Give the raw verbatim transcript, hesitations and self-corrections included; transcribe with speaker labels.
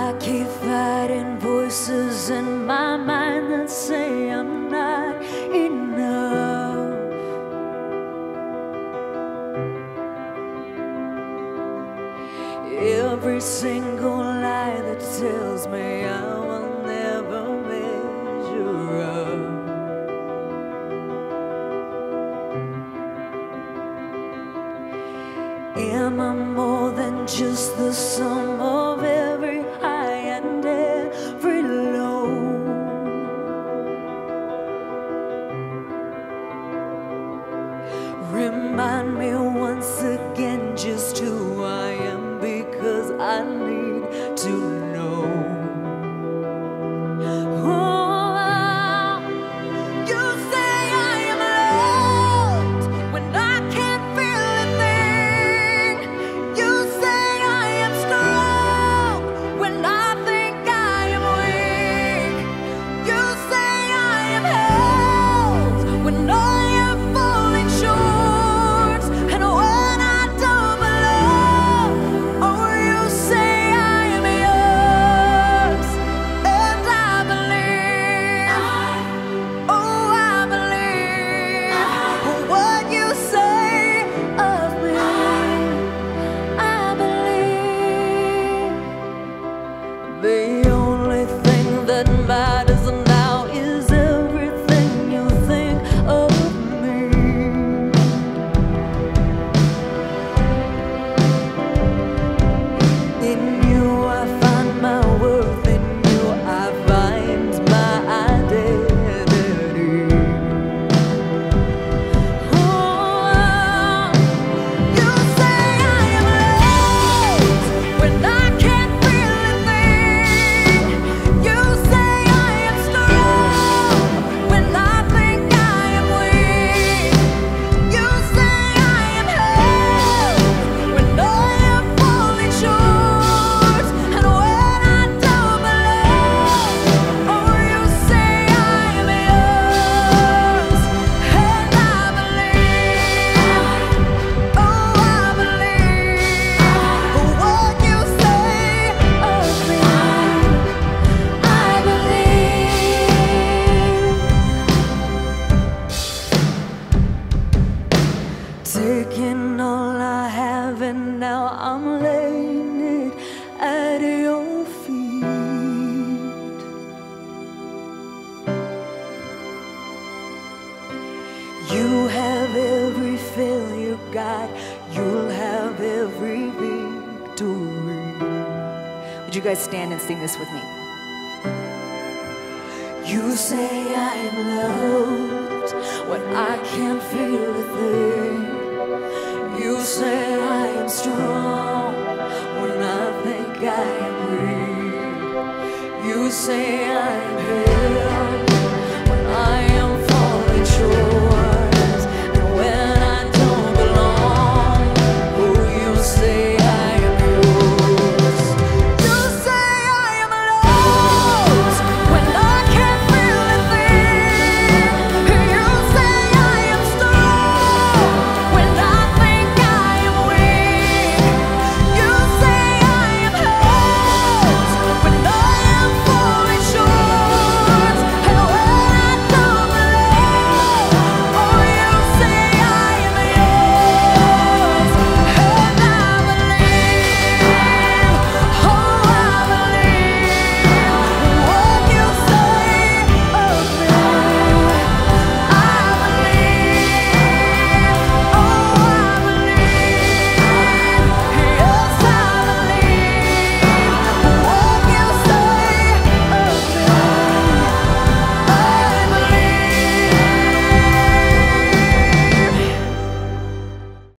Speaker 1: I keep fighting voices in my mind that say I'm not enough. Every single lie that tells me I will never measure up. Am I more than just the sum of every high and every low? Remind me once again just who I am, because I need to know. Oh, you say I am loved when I can't feel a thing. You say I am strong when I think I am weak. You say I am held when I am falling short, and when I don't belong. Oh, you say I am yours, and I believe. Oh, I believe what you say of me. I believe. The only thing that matters now is everything you think of me. In you I find my worth, in you I find my identity. Oh, you say I am loved when I can't feel a thing. You say I am strong when I think I am weak. You say I am held when I am falling short, and when I don't belong. Oh, you say I am yours, and I believe. Oh, I believe what you say of me. I believe. Taking all I have and now I'm laying it at your feet. You have every failure, God. You'll have every victory. Would you guys stand and sing this with me? You say I am loved when I can't feel a thing. You say I am strong when I think I am weak. You say I am